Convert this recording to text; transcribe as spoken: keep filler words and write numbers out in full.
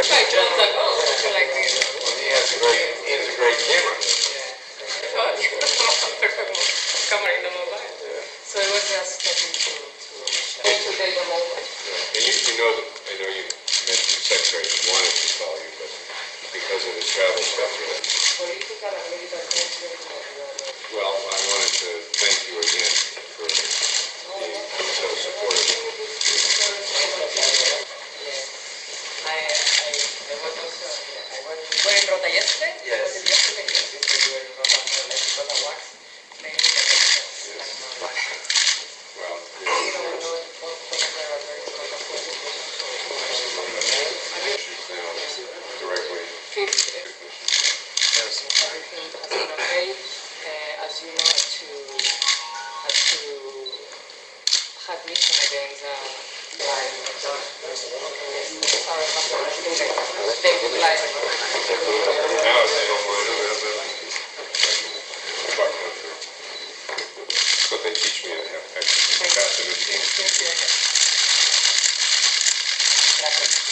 I jumped like, oh, something like this. Well, he has a great, he has a great camera. Camera in the mobile. So it was just talking to, to, to take the moment. Yeah. And you, you know, that I know you mentioned the secretary wanted to call you, but because of his travel schedule. Well, I wanted to thank you again for being so supportive. I, I, I was also, I was, were in Rota yesterday? Yes. Was it yesterday? Yes, yesterday we were in Rota, like Rota Wax. Maybe Yes. Well, you don't know what things are very important for the patient, so now directly. fifth, Yes. everything has been okay. Uh, as you know, to, had to have mission against uh, like, they would like Now, if they don't want to do it, then fuck them. That's what they teach me to have extra capacity. Gracias.